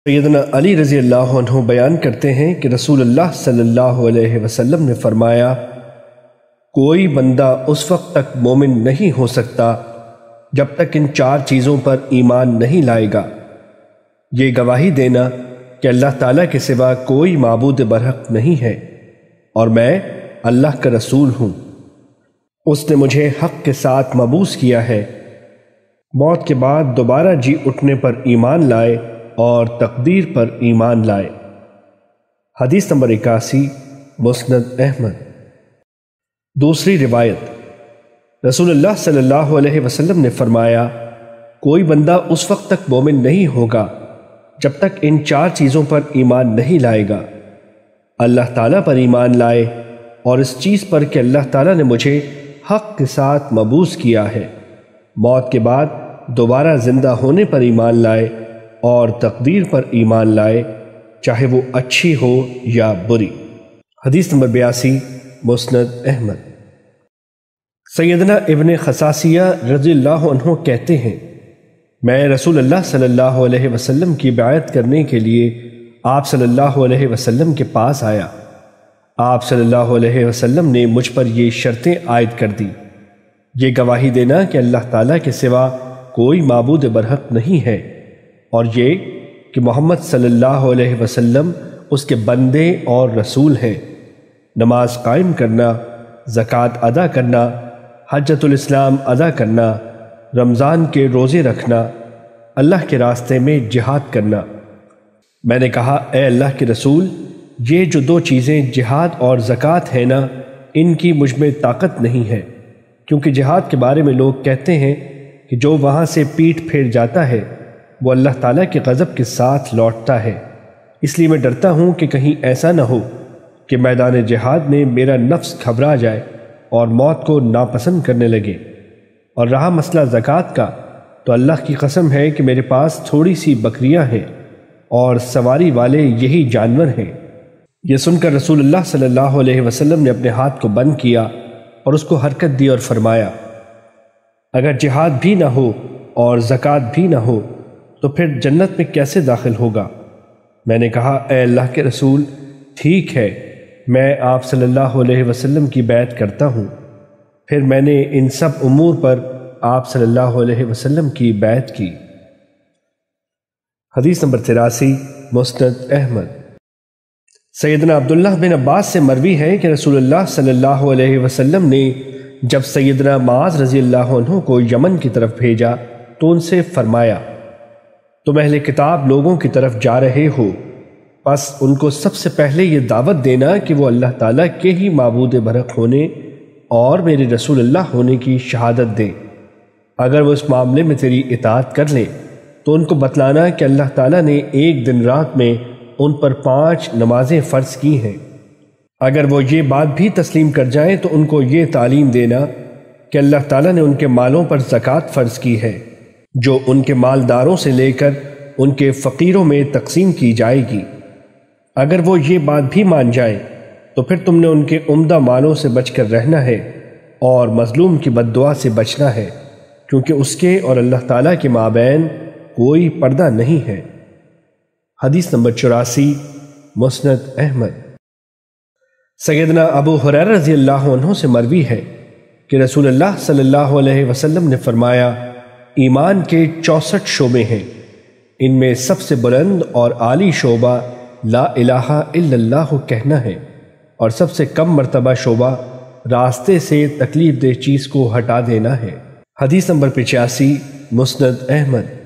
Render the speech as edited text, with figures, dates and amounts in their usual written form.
سیدنا علی رضی اللہ عنہ بیان کرتے ہیں کہ رسول اللہ صلی اللہ علیہ وسلم نے فرمایا، کوئی بندہ اس وقت تک مومن نہیں ہو سکتا جب تک ان 4 چیزوں پر ایمان نہیں لائے گا۔ یہ گواہی دینا کہ اللہ تعالیٰ کے سوا کوئی معبود برحق نہیں ہے اور میں اللہ کا رسول ہوں، اس نے مجھے حق کے ساتھ مبعوث کیا ہے، موت کے بعد دوبارہ جی اٹھنے پر ایمان لائے اور تقدیر پر ایمان لائے۔ حدیث نمبر 81، مسند احمد۔ دوسری روایت، رسول اللہ صلی اللہ علیہ وسلم نے فرمایا، کوئی بندہ اس وقت تک مومن نہیں ہوگا جب تک ان 4 چیزوں پر ایمان نہیں لائے گا۔ اللہ تعالیٰ پر ایمان لائے اور اس چیز پر کہ اللہ تعالیٰ نے مجھے حق کے ساتھ مبعوث کیا ہے، موت کے بعد دوبارہ زندہ ہونے پر ایمان لائے اور تقدیر پر ایمان لائے، چاہے وہ اچھی ہو یا بری۔ حدیث نمبر 82، مسند احمد۔ سیدنا ابن خصاصیہ رضی اللہ عنہ کہتے ہیں، میں رسول اللہ صلی اللہ علیہ وسلم کی بیعت کرنے کے لیے آپ صلی اللہ علیہ وسلم کے پاس آیا۔ آپ صلی اللہ علیہ وسلم نے مجھ پر یہ شرطیں عائد کر دی، یہ گواہی دینا کہ اللہ تعالیٰ کے سوا کوئی معبود برحق نہیں ہے، اور یہ کہ محمد صلی اللہ علیہ وسلم اس کے بندے اور رسول ہیں، نماز قائم کرنا، زکوٰۃ ادا کرنا، حجۃ الاسلام ادا کرنا، رمضان کے روزے رکھنا، اللہ کے راستے میں جہاد کرنا۔ میں نے کہا، اے اللہ کے رسول، یہ جو 2 چیزیں جہاد اور زکوٰۃ ہیں نا، ان کی مجھ میں طاقت نہیں ہے، کیونکہ جہاد کے بارے میں لوگ کہتے ہیں کہ جو وہاں سے پیٹھ پھیر جاتا ہے وہ اللہ تعالیٰ کے غضب کے ساتھ لوٹتا ہے، اس لیے میں ڈرتا ہوں کہ کہیں ایسا نہ ہو کہ میدان جہاد میں میرا نفس گھبرا جائے اور موت کو ناپسند کرنے لگے۔ اور رہا مسئلہ زکوٰۃ کا، تو اللہ کی قسم ہے کہ میرے پاس تھوڑی سی بکریاں ہیں اور سواری والے یہی جانور ہیں۔ یہ سن کر رسول اللہ صلی اللہ علیہ وسلم نے اپنے ہاتھ کو بند کیا اور اس کو حرکت دی اور فرمایا، اگر جہاد بھی نہ ہو اور زکوٰۃ بھی نہ ہو تو پھر جنت میں کیسے داخل ہوگا؟ میں نے کہا، اے اللہ کے رسول، ٹھیک ہے، میں آپ صلی اللہ علیہ وسلم کی بیعت کرتا ہوں۔ پھر میں نے ان سب امور پر آپ صلی اللہ علیہ وسلم کی بیعت کی۔ حدیث نمبر 83، مسند احمد۔ سیدنا عبداللہ بن عباس سے مروی ہے کہ رسول اللہ صلی اللہ علیہ وسلم نے جب سیدنا معاذ رضی اللہ عنہ کو یمن کی طرف بھیجا تو ان سے فرمایا، تم اہل کتاب لوگوں کی طرف جا رہے ہو، پس ان کو سب سے پہلے یہ دعوت دینا کہ وہ اللہ تعالیٰ کے ہی معبود برحق ہونے اور میرے رسول اللہ ہونے کی شہادت دیں۔ اگر وہ اس معاملے میں تیری اطاعت کر لیں تو ان کو بتلانا کہ اللہ تعالیٰ نے ایک دن رات میں ان پر 5 نمازیں فرض کی ہیں۔ اگر وہ یہ بات بھی تسلیم کر جائیں تو ان کو یہ تعلیم دینا کہ اللہ تعالیٰ نے ان کے مالوں پر زکوٰۃ فرض کی ہے، جو ان کے مالداروں سے لے کر ان کے فقیروں میں تقسیم کی جائے گی۔ اگر وہ یہ بات بھی مان جائیں تو پھر تم نے ان کے عمدہ مالوں سے بچ کر رہنا ہے اور مظلوم کی بد دعا سے بچنا ہے، کیونکہ اس کے اور اللہ تعالیٰ کے مابین کوئی پردہ نہیں ہے۔ حدیث نمبر 84، مسند احمد۔ سیدنا ابو ہریرہ رضی اللہ عنہ سے مروی ہے کہ رسول اللہ صلی اللہ علیہ وسلم نے فرمایا، ایمان کے 64 شعبے ہیں، ان میں سب سے بلند اور عالی شعبہ لا الہ الا اللہ کہنا ہے، اور سب سے کم مرتبہ شعبہ راستے سے تکلیف دہ چیز کو ہٹا دینا ہے۔ حدیث نمبر 85، مسند احمد۔